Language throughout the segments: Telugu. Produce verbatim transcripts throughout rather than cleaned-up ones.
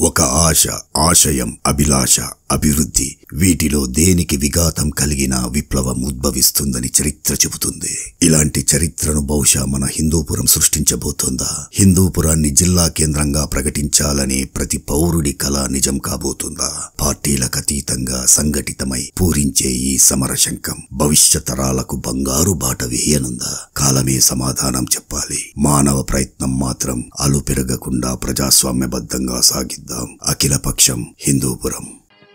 ఒక ఆశ, ఆశయం, అభిలాష, అభివృద్ధి వీటిలో దేనికి విఘాతం కలిగినా విప్లవం ఉద్భవిస్తుందని చరిత్ర చెబుతుంది. ఇలాంటి చరిత్రను బహుశా మన హిందూపురం సృష్టించబోతోందా? హిందూపురాన్ని జిల్లా కేంద్రంగా ప్రకటించాలనే ప్రతి పౌరుడి కళ నిజం కాబోతుందా? పార్టీలకు అతీతంగా సంఘటితమై పూరించే ఈ సమరశంఖం భవిష్యత్ తరాలకు బంగారు బాట వేయనుందా? కాలమే సమాధానం చెప్పాలి. మానవ ప్రయత్నం మాత్రం అలు పెరగకుండా ప్రజాస్వామ్యబద్ధంగా సాగిద్దాం. అఖిలపక్షం హిందూపురం.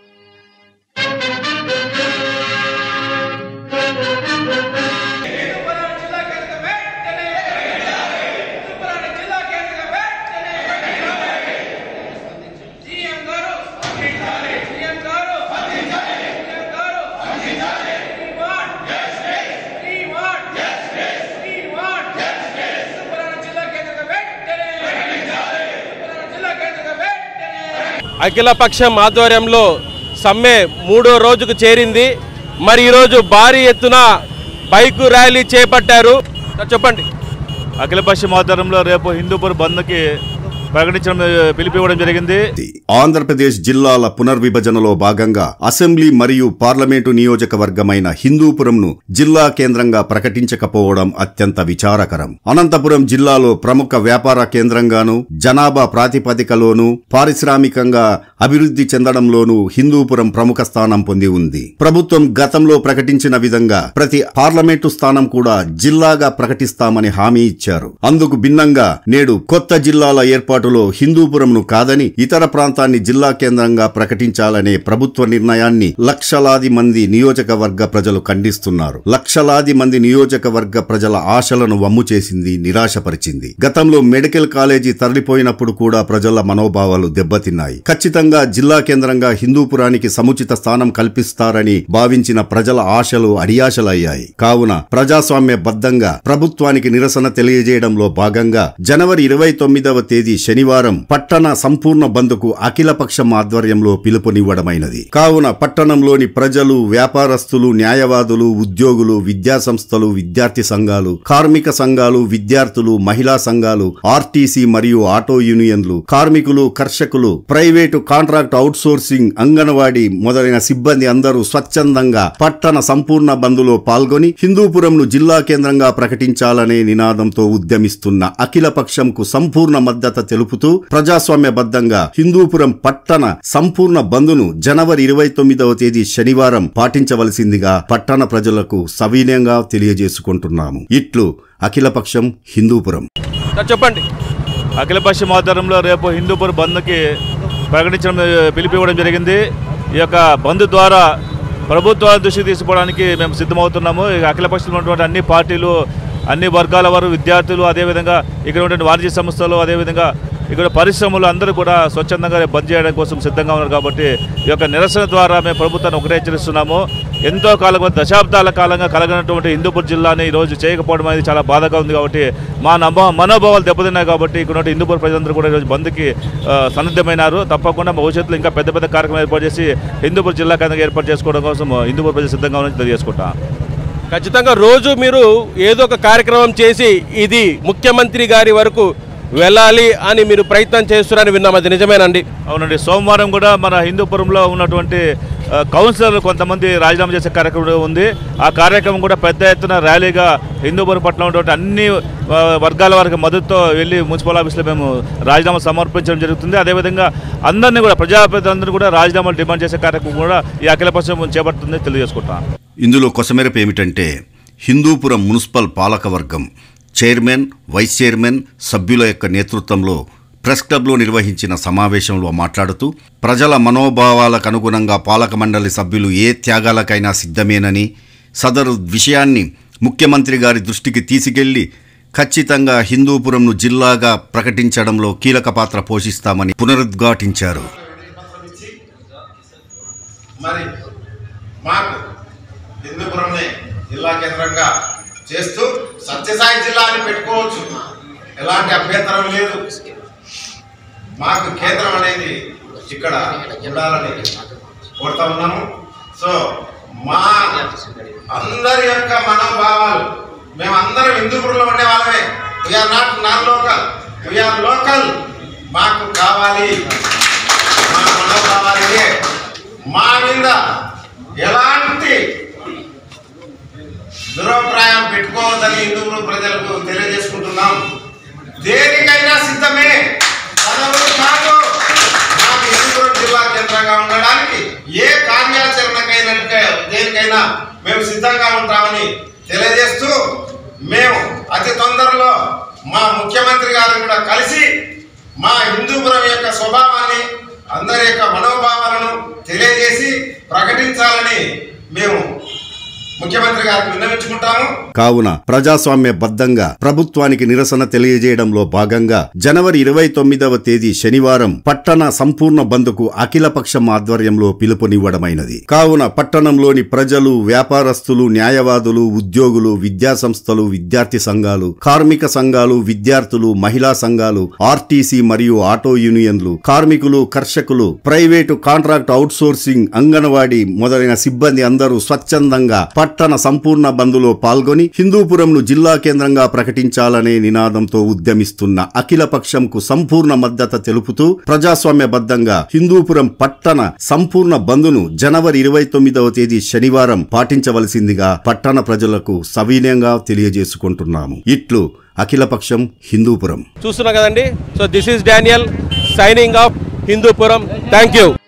అఖిలపక్షం ఆధ్వర్యంలో సమ్మె మూడో రోజుకు చేరింది. మరి ఈరోజు భారీ ఎత్తున బైకు ర్యాలీ చేపట్టారు. చెప్పండి. అఖిలపక్షం ఆధ్వర్యంలో రేపు హిందూపూర్ బంద్కి ప్రకటించడం పిలిపివ్వడం జరిగింది. ఆంధ్రప్రదేశ్ జిల్లాల పునర్విభజనలో భాగంగా అసెంబ్లీ మరియు పార్లమెంటు నియోజకవర్గమైన హిందూపురంను జిల్లా కేంద్రంగా ప్రకటించకపోవడం అత్యంత విచారకరం. అనంతపురం జిల్లాలో ప్రముఖ వ్యాపార కేంద్రంగాను, జనాభా ప్రాతిపదికలోనూ, పారిశ్రామికంగా అభివృద్ధి చెందడంలోనూ హిందూపురం ప్రముఖ స్థానం పొంది ఉంది. ప్రభుత్వం గతంలో ప్రకటించిన విధంగా ప్రతి పార్లమెంటు స్థానం కూడా జిల్లాగా ప్రకటిస్తామని హామీ ఇచ్చారు. అందుకు భిన్నంగా నేడు కొత్త జిల్లాల ఏర్పాటు హిందూపురంను కాదని ఇతర ప్రాంతాన్ని జిల్లా కేంద్రంగా ప్రకటించాలనే ప్రభుత్వ నిర్ణయాన్ని లక్షలాది మంది నియోజకవర్గ ప్రజలు ఖండిస్తున్నారు. లక్షలాది మంది నియోజకవర్గ ప్రజల ఆశలను వమ్ము చేసింది, నిరాశపరిచింది. గతంలో మెడికల్ కాలేజీ తరలిపోయినప్పుడు కూడా ప్రజల మనోభావాలు దెబ్బతిన్నాయి. ఖచ్చితంగా జిల్లా కేంద్రంగా హిందూపురానికి సముచిత స్థానం కల్పిస్తారని భావించిన ప్రజల ఆశలు అడియాశలయ్యాయి. కావున ప్రజాస్వామ్య బద్దంగా ప్రభుత్వానికి నిరసన తెలియజేయడంలో భాగంగా జనవరి ఇరవై తొమ్మిదవ తేదీ శనివారం పట్టణ సంపూర్ణ బంద్కు అఖిలపక్షం ఆధ్వర్యంలో పిలుపునివ్వడమైనది. కావున పట్టణంలోని ప్రజలు, వ్యాపారస్తులు, న్యాయవాదులు, ఉద్యోగులు, విద్యా సంస్థలు, విద్యార్థి సంఘాలు, కార్మిక సంఘాలు, విద్యార్థులు, మహిళా సంఘాలు, ఆర్టీసీ మరియు ఆటో యూనియన్లు, కార్మికులు, కర్షకులు, ప్రైవేటు కాంట్రాక్ట్ అవుట్సోర్సింగ్, అంగన్వాడీ మొదలైన సిబ్బంది అందరూ స్వచ్ఛందంగా పట్టణ సంపూర్ణ బంద్లో పాల్గొని హిందూపురంను జిల్లా కేంద్రంగా ప్రకటించాలనే నినాదంతో ఉద్యమిస్తున్న అఖిలపక్షంకు సంపూర్ణ మద్దతు తెలుపుతూ ప్రజాస్వామ్యబద్ధంగా హిందూపురం పట్టణ సంపూర్ణ బంద్ను జనవరి ఇరవై తొమ్మిదవ తేదీ శనివారం పాటించవలసిందిగా పట్టణ ప్రజలకు సవినయంగా తెలియజేసుకుంటున్నాము. ఇట్లు అఖిలపక్షం హిందూపురం. చెప్పండి. అఖిలపక్షం ఆధ్వర్యంలో రేపు హిందూపూర్ బంద్కి ప్రకటించడం పిలిపివ్వడం జరిగింది. ఈ యొక్క బంద్ ద్వారా ప్రభుత్వాల దృష్టికి తీసుకోవడానికి మేము సిద్ధమవుతున్నాము. అఖిలపక్షంలో ఉన్నటువంటి అన్ని పార్టీలు, అన్ని వర్గాల వారు, విద్యార్థులు, అదేవిధంగా ఇక్కడ ఉన్నటువంటి వాణిజ్య సంస్థలు, అదేవిధంగా ఇక్కడ పరిశ్రమలు అందరూ కూడా స్వచ్ఛందంగా బంద్ చేయడం కోసం సిద్ధంగా ఉన్నారు. కాబట్టి ఈ యొక్క నిరసన ద్వారా మేము ప్రభుత్వాన్ని ఒకటే హెచ్చరిస్తున్నాము. ఎంతో కాలంగా, దశాబ్దాల కాలంగా కలగనటువంటి హిందూపూర్ జిల్లాని ఈరోజు చేయకపోవడం అనేది చాలా బాధగా ఉంది. కాబట్టి మా నమ్మ మనోభావాలు దెబ్బతిన్నాయి. కాబట్టి ఇక్కడ ఉన్న హిందూపూర్ ప్రజలందరూ కూడా ఈరోజు బంద్కి సన్నద్ధమైనారు. తప్పకుండా భవిష్యత్తులో ఇంకా పెద్ద పెద్ద కార్యక్రమం ఏర్పాటు చేసి హిందూపూర్ జిల్లా కేంద్రంగా ఏర్పాటు చేసుకోవడం కోసం హిందూపూర్ ప్రజలు సిద్ధంగా ఉన్నారని తెలియజేసుకుంటాం. ఖచ్చితంగా రోజు మీరు ఏదో ఒక కార్యక్రమం చేసి ఇది ముఖ్యమంత్రి గారి వరకు వెళ్ళాలి అని మీరు ప్రయత్నం చేస్తున్నారని విన్నాం. అది నిజమేనండి? అవునండి. సోమవారం కూడా మన హిందూపురంలో ఉన్నటువంటి కౌన్సిలర్లు కొంతమంది రాజీనామా చేసే కార్యక్రమం ఉంది. ఆ కార్యక్రమం కూడా పెద్ద ఎత్తున ర్యాలీగా హిందూపురం పట్ల ఉన్నటువంటి అన్ని వర్గాల వారికి మద్దతుతో వెళ్ళి మున్సిపల్ ఆఫీస్లో మేము రాజీనామా సమర్పించడం జరుగుతుంది. అదేవిధంగా అందరినీ కూడా, ప్రజాప్రతినిధులందరినీ కూడా రాజీనామాలు డిమాండ్ చేసే కార్యక్రమం కూడా ఈ అఖిలపక్షం చేపడుతుందని తెలియజేసుకుంటాం. ఇందులో కొసమెరపు ఏమిటంటే హిందూపురం మున్సిపల్ పాలకవర్గం చైర్మన్, వైస్ చైర్మన్, సభ్యుల యొక్క నేతృత్వంలో ప్రెస్ క్లబ్లో నిర్వహించిన సమావేశంలో మాట్లాడుతూ ప్రజల మనోభావాలకు అనుగుణంగా పాలక మండలి సభ్యులు ఏ త్యాగాలకైనా సిద్ధమేనని, సదరు విషయాన్ని ముఖ్యమంత్రి గారి దృష్టికి తీసుకెళ్లి ఖచ్చితంగా హిందూపురంను జిల్లాగా ప్రకటించడంలో కీలక పాత్ర పోషిస్తామని పునరుద్ఘాటించారు. జిల్లా కేంద్రంగా చేస్తూ సత్యసాయి జిల్లా అని పెట్టుకోవచ్చు, ఎలాంటి అభ్యంతరం లేదు. మాకు కేంద్రం అనేది ఇక్కడ ఉండాలని కోరుతా ఉన్నాము. సో మా అందరి యొక్క మనోభావాలు, మేమందరం హిందూపురంలో ఉండే వాళ్ళమే. We are not non local, we are local. మాకు కావాలి మా మీద ఎలాంటి దురభిప్రాయం పెట్టుకోవద్దని హిందువులు ప్రజలకు తెలియజేసుకుంటున్నాం. దేనికైనా సిద్ధమే, పదవులు కాదు. మాకు హిందూపురం జిల్లా కేంద్రంగా ఉండడానికి ఏ కార్యాచరణకైనా దేనికైనా మేము సిద్ధంగా ఉంటామని తెలియజేస్తూ, మేము అతి తొందరలో మా ముఖ్యమంత్రి గారు కూడా కలిసి మా హిందూపురం యొక్క స్వభావాన్ని, అందరి యొక్క మనోభావాలను తెలియజేసి ప్రకటించాలని మేము ముఖ్యమంత్రి గారికి విన్నవించుకుంటాము. కావున ప్రజాస్వామ్య బద్దంగా ప్రభుత్వానికి నిరసన తెలియజేయడంలో భాగంగా జనవరి ఇరవై తొమ్మిదవ తేదీ శనివారం పట్టణ సంపూర్ణ బంద్కు అఖిలపక్షం ఆధ్వర్యంలో పిలుపునివ్వడమైనది. కావున పట్టణంలోని ప్రజలు, వ్యాపారస్తులు, న్యాయవాదులు, ఉద్యోగులు, విద్యా సంస్థలు, విద్యార్థి సంఘాలు, కార్మిక సంఘాలు, విద్యార్థులు, మహిళా సంఘాలు, ఆర్టీసీ మరియు ఆటో యూనియన్లు, కార్మికులు, కర్షకులు, ప్రైవేటు కాంట్రాక్ట్ అవుట్సోర్సింగ్, అంగన్వాడీ మొదలైన సిబ్బంది అందరూ స్వచ్ఛందంగా పట్టణ సంపూర్ణ బంద్లో పాల్గొని హిందూపురంను జిల్లా కేంద్రంగా ప్రకటించాలనే నినాదంతో ఉద్యమిస్తున్న అఖిలపక్షంకు సంపూర్ణ మద్దతు తెలుపుతూ ప్రజాస్వామ్యబద్ధంగా హిందూపురం పట్టణ సంపూర్ణ బంద్ను జనవరి ఇరవై తొమ్మిదవ తేదీ శనివారం పాటించవలసిందిగా పట్టణ ప్రజలకు సవినయంగా తెలియజేసుకుంటున్నాము. ఇట్లు అఖిలపక్షం హిందూపురం. చూస్తున్నా కదండి. So this is Daniel signing off Hindupuram. Thank you.